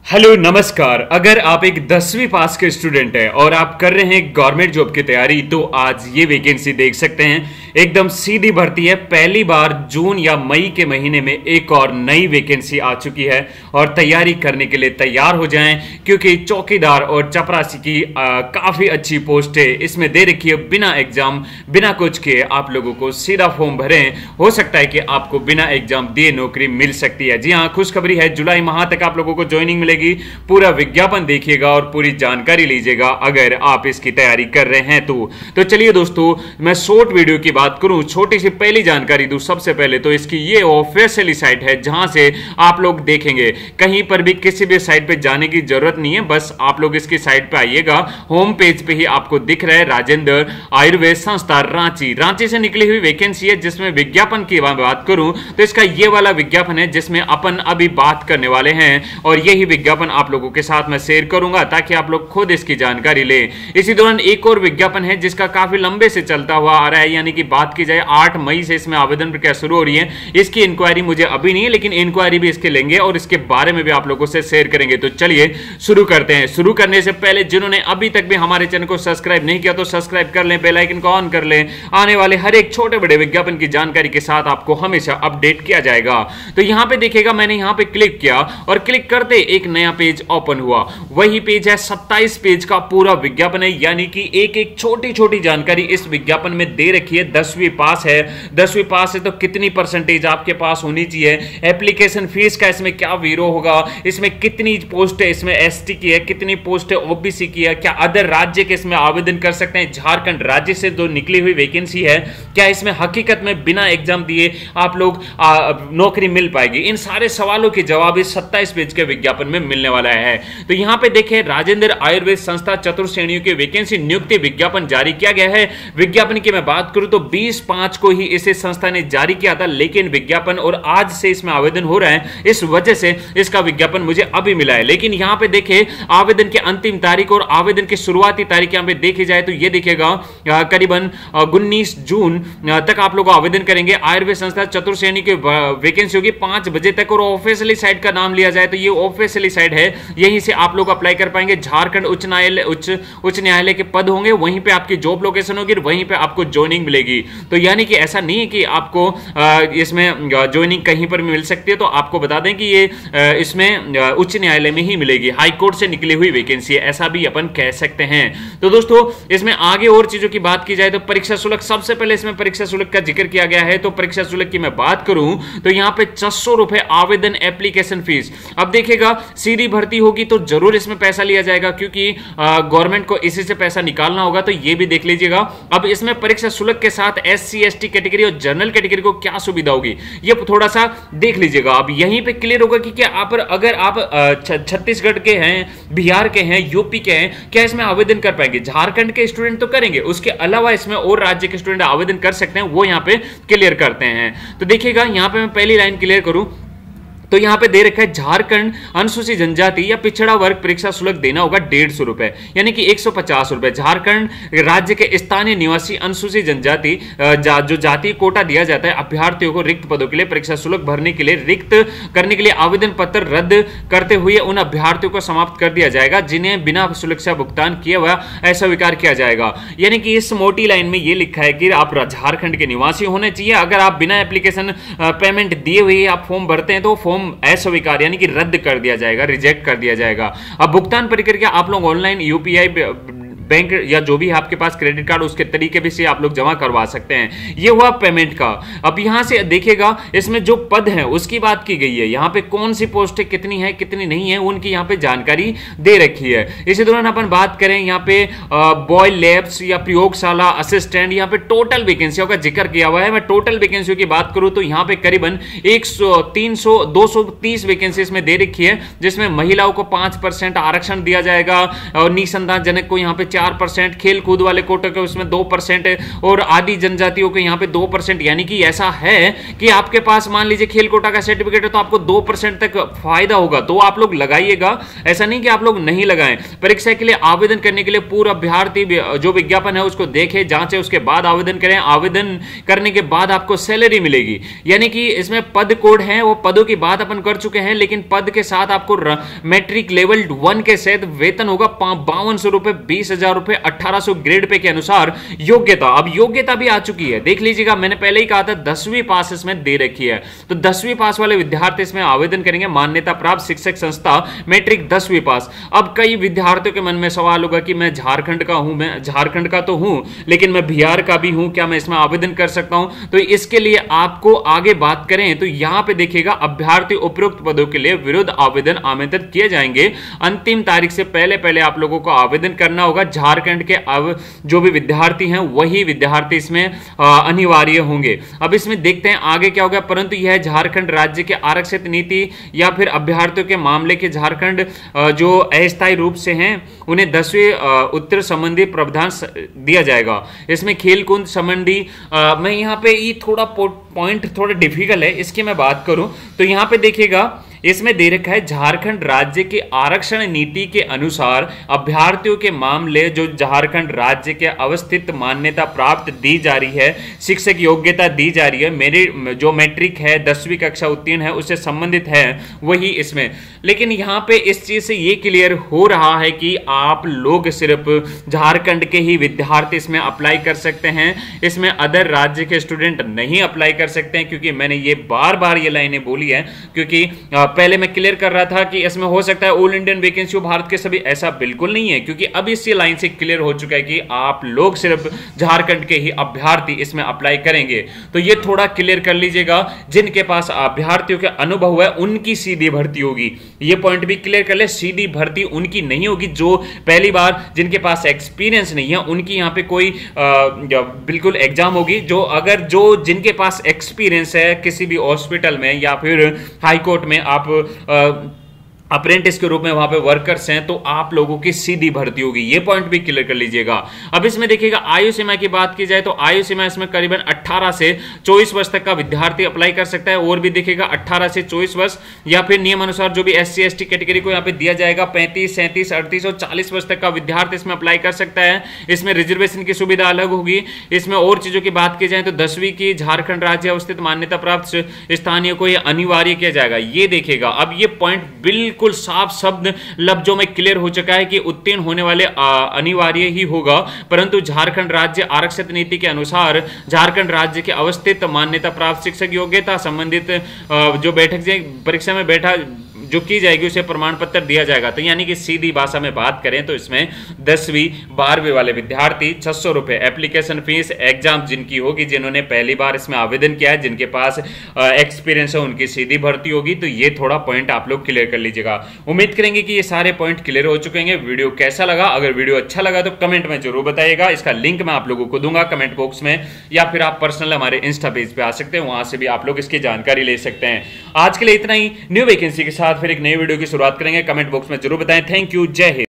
Hello नमस्कार। अगर आप एक 10वीं पास के स्टूडेंट हैं और आप कर रहे हैं गवर्नमेंट जॉब की तैयारी तो आज ये वैकेंसी देख सकते हैं। एकदम सीधी भर्ती है। पहली बार जून या मई के महीने में एक और नई वैकेंसी आ चुकी है और तैयारी करने के लिए तैयार हो जाएं क्योंकि चौकीदार और चपरासी की काफी अच्छी पोस्ट है इसमें दे रखी है। बिना एग्जाम बिना कुछ के आप लोगों को सीधा फॉर्म भरें, हो सकता है कि आपको बिना एग्जाम दिए नौकरी मिल सकती है। जी हाँ, खुशखबरी है, जुलाई माह तक आप लोगों को ज्वाइनिंग मिलेगी। पूरा विज्ञापन देखिएगा और पूरी जानकारी लीजिएगा अगर आप इसकी तैयारी कर रहे हैं तो चलिए दोस्तों, मैं शॉर्ट वीडियो की बात करूं, छोटी सी पहली जानकारी दूं। सबसे पहले तो इसकी ये ऑफिशियली साइट है जहां से आप लोग देखेंगे। कहीं पर भी किसी भी साइट पे जाने की जरूरत नहीं है, बस आप लोग इसकी साइट पे आइएगा। होम पेज पे ही आपको दिख रहा है राजेंद्र आयुर्वेद संस्था रांची से निकली हुई वैकेंसी है। जिसमें विज्ञापन की बात करूं तो इसका ये वाला विज्ञापन है जिसमें अपन अभी बात करने वाले हैं और यही विज्ञापन आप लोगों के साथ मैं शेयर करूंगा ताकि आप लोग खुद इसकी जानकारी लें। इसी दौरान एक और विज्ञापन है जिसका काफी लंबे से चलता हुआ आ रहा है, यानी कि बात की जाए 8 मई से इसमें आवेदन प्रक्रिया शुरू हो रही है। इसकी इंक्वायरी मुझे अभी नहीं है, लेकिन इंक्वायरी भी इसके लेंगे और इसके बारे में भी आप लोगों से शेयर करेंगे। तो चलिए शुरू करते हैं। शुरू करने से पहले जिन्होंने अभी तक भी हमारे चैनल को सब्सक्राइब नहीं किया तो सब्सक्राइब कर लें, बेल आइकन को ऑन कर लें। आने वाले हर एक छोटे बड़े विज्ञापन की जानकारी के साथ आपको हमेशा अपडेट किया जाएगा। तो यहां पे देखिएगा, मैंने यहां पे क्लिक किया और क्लिक करते एक नया पेज ओपन हुआ। वही पेज है 27 पेज का पूरा विज्ञापन है, यानी कि एक एक छोटी छोटी जानकारी इस विज्ञापन में दे रखी है। 10वीं पास है, 10वीं पास है तो कितनी परसेंटेज आपके पास होनी चाहिए, एप्लीकेशन फीस का इसमें क्या वीरो होगा, इसमें कितनी पोस्ट है, इसमें एसटी की है, कितनी पोस्ट है ओबीसी की है, क्या अदर राज्य के इसमें आवेदन कर सकते हैं। झारखंड राज्य से जो निकली हुई वैकेंसी है, क्या इसमें हकीकत में बिना एग्जाम दिए आप लोग नौकरी मिल पाएगी। इन सारे सवालों के जवाब इस 27 पेज के विज्ञापन में मिलने वाला है। तो यहां पे देखें, राजेंद्र आयुर्वेद संस्था चतुर्थ श्रेणियों की वैकेंसी नियुक्ति विज्ञापन जारी किया गया है। विज्ञापन की मैं बात करूं तो 20/5 को ही इसे संस्था ने जारी किया था, लेकिन विज्ञापन और आज से इसमें आवेदन हो रहा है, इस वजह से इसका विज्ञापन मुझे अभी मिला है। लेकिन यहां पे देखें, आवेदन की अंतिम तारीख और आवेदन की शुरुआती तारीख यहां पे देखी जाए तो यह देखिएगा करीबन 19 जून तक आप लोग आवेदन करेंगे। आयुर्वेद संस्था चतुर्थ श्रेणी की वैकेंसी होगी 5 बजे तक। और ऑफिशियली साइट का नाम लिया जाए तो ये ऑफिशियली साइट है, यहीं से आप लोग अप्लाई कर पाएंगे। झारखंड उच्च न्यायालय के पद होंगे, वहीं पे आपकी जॉब लोकेशन होगी, वहीं पे आपको ज्वाइनिंग मिलेगी। तो यानी कि ऐसा नहीं है कि आपको इसमें ज्वाइनिंग कहीं पर मिल सकती है। तो आपको बता दें कि ये इसमें उच्च न्यायालय में ही मिलेगी, हाई कोर्ट से निकली हुई वैकेंसी है, ऐसा भी अपन कह सकते हैं। तो दोस्तों, इसमें आगे और चीजों की बात की जाए तो परीक्षा शुल्क, सबसे पहले इसमें परीक्षा शुल्क का जिक्र किया गया है। तो परीक्षा शुल्क की मैं बात करूं तो यहां पे 600 रुपए आवेदन एप्लीकेशन फीस। अब देखिएगा, सीधी भर्ती होगी तो जरूर इसमें पैसा लिया जाएगा क्योंकि गवर्नमेंट को इसी से पैसा निकालना होगा, तो ये भी देख लीजिएगा। अब इसमें परीक्षा शुल्क के साथ एससी एसटी कैटेगरी और जनरल कैटेगरी को क्या सुविधा होगी ये थोड़ा सा देख लीजिएगा। अब यहीं पे क्लियर होगा कि क्या अगर आप छत्तीसगढ़ के हैं, बिहार के हैं, यूपी के हैं, क्या इसमें आवेदन कर पाएंगे। झारखंड के स्टूडेंट तो करेंगे, उसके अलावा इसमें और राज्य के स्टूडेंट आवेदन कर सकते हैं, वो यहां पे क्लियर करते हैं। तो देखिएगा, यहां पे मैं पहली लाइन क्लियर करूं तो यहां पे दे रखा है, झारखंड अनुसूचित जनजाति या पिछड़ा वर्ग परीक्षा शुल्क देना होगा 150 रुपए, यानी कि 150 रुपए। झारखंड राज्य के स्थानीय निवासी अनुसूचित जनजाति जो जाति कोटा दिया जाता है अभ्यर्थियों को रिक्त पदों के लिए परीक्षा शुल्क भरने के लिए, रिक्त करने के लिए आवेदन पत्र रद्द करते हुए उन अभ्यर्थियों को समाप्त कर दिया जाएगा जिन्हें बिना शुल्क से भुगतान किया हुआ अस्वीकार किया जाएगा। यानी कि इस मोटी लाइन में यह लिखा है कि आप झारखंड के निवासी होने चाहिए। अगर आप बिना एप्लीकेशन पेमेंट दिए हुए आप फॉर्म भरते हैं तो फॉर्म अस्वीकार यानी कि रद्द कर दिया जाएगा, रिजेक्ट कर दिया जाएगा। अब भुगतान प्रक्रिया आप लोग ऑनलाइन यूपीआई बैंक या जो भी आपके पास क्रेडिट कार्ड उसके तरीके भी से आप लोग जमा करवा सकते हैं। ये हुआ पेमेंट का। अब यहां से देखिएगा, इसमें जो पद हैं उसकी बात की गई है, यहां पे कौन सी पोस्टें कितनी है कितनी नहीं है उनकी यहां पे जानकारी दे रखी है। इसी दौरान अपन बात करें यहां पे बॉय लैब्स या प्रयोगशाला असिस्टेंट, यहां पे टोटल वैकेंसियों का जिक्र किया हुआ है। मैं टोटल वैकेंसियों की बात करूं तो यहां पे करीबन 230 वैकेंसी इसमें दे रखी है, जिसमें महिलाओं को 5% आरक्षण दिया जाएगा और निसंतान जनक को यहां पे 4%, खेल कूद वाले कोटे के उसमें 2% और आदि जनजातियों के यहाँ पे 2%। यानी कि ऐसा है कि आपके पास मान लीजिए खेल कोटा का सर्टिफिकेट है तो आपको 2% तक फायदा होगा, तो आप लोग लगाइएगा। ऐसा नहीं कि आप लोग नहीं लगाएं। परीक्षा के लिए आवेदन करने के लिए पूरा अभ्यर्थी जो विज्ञापन है उसको देखे, जांचे, उसके बाद आवेदन करें। आवेदन करने के बाद आपको सैलरी मिलेगी। यानी कि इसमें पद कोड है, वो पदों की बात अपन कर चुके हैं, लेकिन पद के साथ आपको मैट्रिक लेवल 1 के साथ वेतन होगा 5200 रुपए, 20,000 रुपए, 1800 ग्रेड पे के अनुसार योग्यता। अब योग्यता भी आ चुकी है, देख लीजिएगा। मैंने पहले ही कहा था 10वीं पास इसमें दे रखी है, तो 10वीं पास वाले विद्यार्थी इसमें आवेदन करेंगे। मान्यता प्राप्त शिक्षक संस्था, मैट्रिक 10वीं पास। अब कई विद्यार्थियों के मन में सवाल होगा कि मैं झारखंड का हूं, मैं झारखंड का तो हूं लेकिन मैं बिहार का भी हूं, क्या मैं इसमें आवेदन कर सकता हूं? तो इसके लिए आपको आगे बात करें तो यहां पे देखिएगा, अभ्यर्थी उपरोक्त पदों के लिए विरुद्ध आवेदन आमंत्रित किए जाएंगे। अंतिम तारीख से पहले आपलोगों को आवेदन करना होगा। झारखंड के जो भी विद्यार्थी हैं वही विद्यार्थी इसमें अनिवार्य होंगे। अब इसमें देखते हैं आगे क्या होगा, परंतु यह झारखंड राज्य के आरक्षित नीति या फिर अभ्यर्थियों के मामले के झारखंड जो अस्थायी रूप से हैं उन्हें 10वीं उत्तर संबंधी प्रावधान दिया जाएगा। इसमें खेल कूद संबंधी मैं यहाँ पे ये थोड़ा पॉइंट थोड़ा डिफिकल्ट है, इसकी मैं बात करूं तो यहाँ पे देखिएगा इसमें दे रखा है झारखंड राज्य के आरक्षण नीति के अनुसार अभ्यर्थियों के मामले जो झारखंड राज्य के अवस्थित मान्यता प्राप्त दी जा रही है, शिक्षक योग्यता दी जा रही है, मेरे जो मैट्रिक है 10वीं कक्षा उत्तीर्ण है उससे संबंधित है वही इसमें। लेकिन यहाँ पे इस चीज से ये क्लियर हो रहा है कि आप लोग सिर्फ झारखंड के ही विद्यार्थी इसमें अप्लाई कर सकते हैं, इसमें अदर राज्य के स्टूडेंट नहीं अप्लाई कर सकते हैं। क्योंकि मैंने ये बार बार ये लाइनें बोली है, क्योंकि पहले मैं क्लियर कर रहा था कि इसमें हो सकता है ऑल इंडियन वैकेंसी हो भारत के सभी, ऐसा बिल्कुल नहीं है। क्योंकि अब इसी लाइन से क्लियर हो चुका है कि आप लोग सिर्फ झारखंड के ही अभ्यर्थी इसमें अप्लाई करेंगे। तो ये थोड़ा क्लियर कर लीजिएगा, जिनके पास अभ्यर्थियों के अनुभव है उनकी सीधी भर्ती होगी। ये पॉइंट भी क्लियर कर ले, सीधी भर्ती उनकी नहीं होगी। जो पहली बार जिनके पास एक्सपीरियंस नहीं है उनकी यहाँ पे कोई बिल्कुल एग्जाम होगी। जो जिनके पास एक्सपीरियंस है किसी भी हॉस्पिटल में या फिर हाई कोर्ट में आप अप्रेंटिस के रूप में वहां पे वर्कर्स हैं, तो आप लोगों की सीधी भर्ती होगी। ये पॉइंट भी क्लियर कर लीजिएगा। अब इसमें देखिएगा आयु सीमा की बात की जाए तो आयु सीमा इसमें करीबन 18 से 24 वर्ष तक का विद्यार्थी अप्लाई कर सकता है। और भी देखिएगा 18 से 24 वर्ष या फिर नियम अनुसार जो भी SC ST कैटेगरी को यहाँ पे दिया जाएगा 35, 37, 38 और 40 वर्ष तक का विद्यार्थी इसमें अप्लाई कर सकता है। इसमें रिजर्वेशन की सुविधा अलग होगी। इसमें और चीजों की बात की जाए तो 10वीं की झारखंड राज्य अवस्थित मान्यता प्राप्त स्थानीय को यह अनिवार्य किया जाएगा। ये देखिएगा, अब ये पॉइंट बिल्कुल साफ शब्द लफ्जों में क्लियर हो चुका है कि उत्तीर्ण होने वाले अनिवार्य ही होगा। परंतु झारखंड राज्य आरक्षित नीति के अनुसार झारखंड राज्य के अवस्थित मान्यता प्राप्त शिक्षक योग्यता संबंधित जो परीक्षा में बैठा जो की जाएगी उसे प्रमाण पत्र दिया जाएगा। तो यानी कि सीधी भाषा में बात करें तो इसमें 10वीं 12वीं वाले विद्यार्थी 600 रुपए एप्लीकेशन फीस, एग्जाम जिनकी होगी, जिन्होंने पहली बार इसमें आवेदन किया है, जिनके पास एक्सपीरियंस है उनकी सीधी भर्ती होगी। तो ये थोड़ा पॉइंट आप लोग क्लियर कर लीजिएगा। उम्मीद करेंगे कि ये सारे पॉइंट क्लियर हो चुके हैं। वीडियो कैसा लगा? अगर वीडियो अच्छा लगा तो कमेंट में जरूर बताइएगा। इसका लिंक मैं आप लोगों को दूंगा कमेंट बॉक्स में, या फिर आप पर्सनल हमारे इंस्टा पेज पे आ सकते हैं, वहां से भी आप लोग इसकी जानकारी ले सकते हैं। आज के लिए इतना ही। न्यू वैकेंसी के साथ फिर एक नई वीडियो की शुरुआत करेंगे। कमेंट बॉक्स में जरूर बताएं। थैंक यू, जय हिंद।